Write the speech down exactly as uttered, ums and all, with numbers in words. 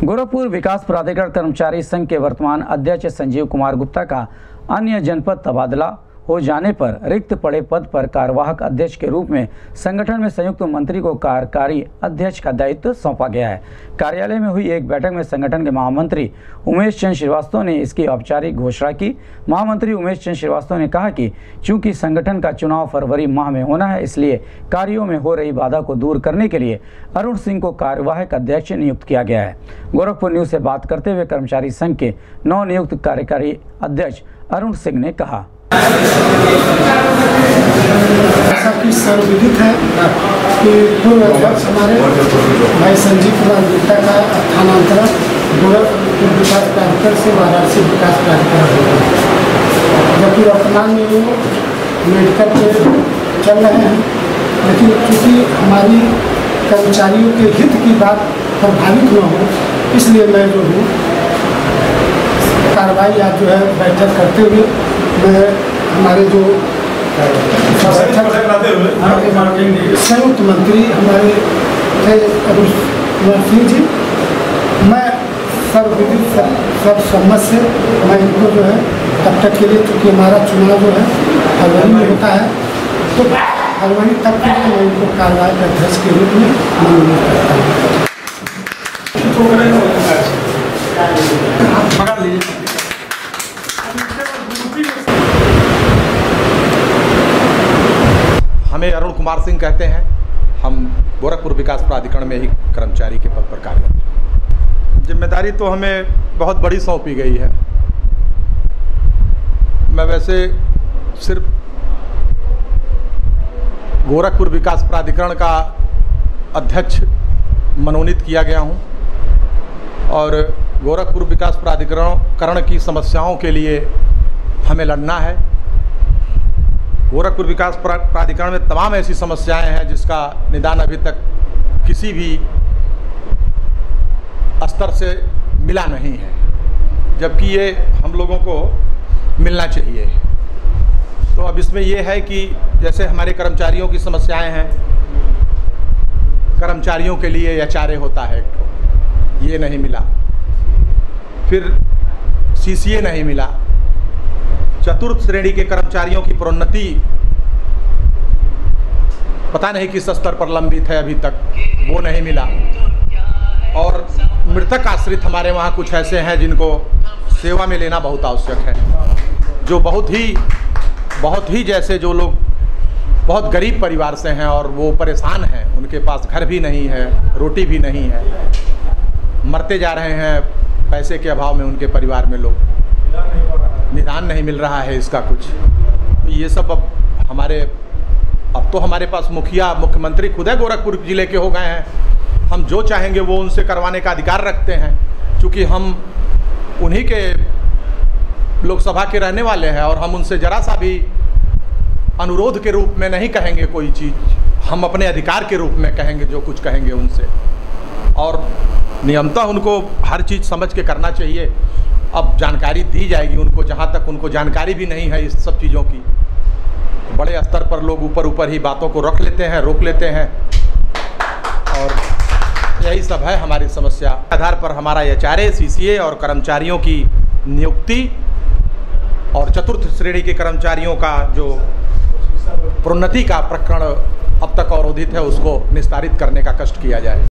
गोरखपुर विकास प्राधिकरण कर्मचारी संघ के वर्तमान अध्यक्ष संजीव कुमार गुप्ता का अन्य जनपद तबादला हो जाने पर रिक्त पड़े पद पर कार्यवाहक अध्यक्ष के रूप में संगठन में संयुक्त मंत्री को कार्यकारी अध्यक्ष का दायित्व सौंपा गया है। कार्यालय में हुई एक बैठक में संगठन के महामंत्री उमेश चंद श्रीवास्तव ने इसकी औपचारिक घोषणा की। महामंत्री उमेश चंद श्रीवास्तव ने कहा कि चूंकि संगठन का चुनाव फरवरी माह में होना है, इसलिए कार्यों में हो रही बाधा को दूर करने के लिए अरुण सिंह को कार्यवाहक अध्यक्ष नियुक्त किया गया है। गोरखपुर न्यूज से बात करते हुए कर्मचारी संघ के नवनियुक्त कार्यकारी अध्यक्ष अरुण सिंह ने कहा, ऐसा कि सर्वविदित है कि पूर्व अध्यक्ष हमारे भाई संजीव कुमार गुप्ता का स्थानांतरण गोरखपुर विकास प्राधिकरण से वाराणसी विकास प्राधिकरण हो गया, जबकि वर्तमान में वो मेडिकल पे चल रहे हैं। लेकिन चूँकि हमारी कर्मचारियों के हित की बात प्रभावित न हो, इसलिए मैं जो हूँ कार्रवाई आज जो है बैठक करते हुए मैं हमारे जो संयुक्त मंत्री हमारे थे अरुण सिंह जी, मैं सर्वविदित सर्वसम्मत से मैं इनको जो है तब तक के लिए, चूँकि हमारा चुनाव जो है फरवरी में होता है, तो फरवरी तक के लिए मैं इनको कार्यवाहक अध्यक्ष के रूप में मनोनीत करता हूँ। हमें अरुण कुमार सिंह कहते हैं। हम गोरखपुर विकास प्राधिकरण में ही कर्मचारी के पद पर कार्यरत हैं। जिम्मेदारी तो हमें बहुत बड़ी सौंपी गई है। मैं वैसे सिर्फ गोरखपुर विकास प्राधिकरण का अध्यक्ष मनोनीत किया गया हूं और गोरखपुर विकास प्राधिकरण की समस्याओं के लिए हमें लड़ना है। गोरखपुर विकास प्राधिकरण में तमाम ऐसी समस्याएं हैं जिसका निदान अभी तक किसी भी स्तर से मिला नहीं है, जबकि ये हम लोगों को मिलना चाहिए। तो अब इसमें ये है कि जैसे हमारे कर्मचारियों की समस्याएं हैं, कर्मचारियों के लिए एच आर ए होता है, ये नहीं मिला, फिर सी सी ए नहीं मिला, चतुर्थ श्रेणी के कर्मचारियों की प्रोन्नति पता नहीं किस स्तर पर लंबित है, अभी तक वो नहीं मिला। और मृतक आश्रित हमारे वहाँ कुछ ऐसे हैं जिनको सेवा में लेना बहुत आवश्यक है, जो बहुत ही बहुत ही जैसे जो लोग बहुत गरीब परिवार से हैं और वो परेशान हैं, उनके पास घर भी नहीं है, रोटी भी नहीं है, मरते जा रहे हैं पैसे के अभाव में उनके परिवार में लोग, निदान नहीं मिल रहा है इसका कुछ। तो ये सब अब हमारे अब तो हमारे पास मुखिया मुख्यमंत्री खुद है गोरखपुर जिले के हो गए हैं। हम जो चाहेंगे वो उनसे करवाने का अधिकार रखते हैं, क्योंकि हम उन्हीं के लोकसभा के रहने वाले हैं और हम उनसे जरा सा भी अनुरोध के रूप में नहीं कहेंगे कोई चीज़, हम अपने अधिकार के रूप में कहेंगे जो कुछ कहेंगे उनसे। और नियमतः उनको हर चीज़ समझ के करना चाहिए। अब जानकारी दी जाएगी उनको, जहाँ तक उनको जानकारी भी नहीं है इस सब चीज़ों की। बड़े स्तर पर लोग ऊपर ऊपर ही बातों को रख लेते हैं, रोक लेते हैं, और यही सब है हमारी समस्या। आधार पर हमारा एच आर ए, सी सी ए और कर्मचारियों की नियुक्ति और चतुर्थ श्रेणी के कर्मचारियों का जो प्रोन्नति का प्रकरण अब तक अवरोधित है, उसको निस्तारित करने का कष्ट किया जाए।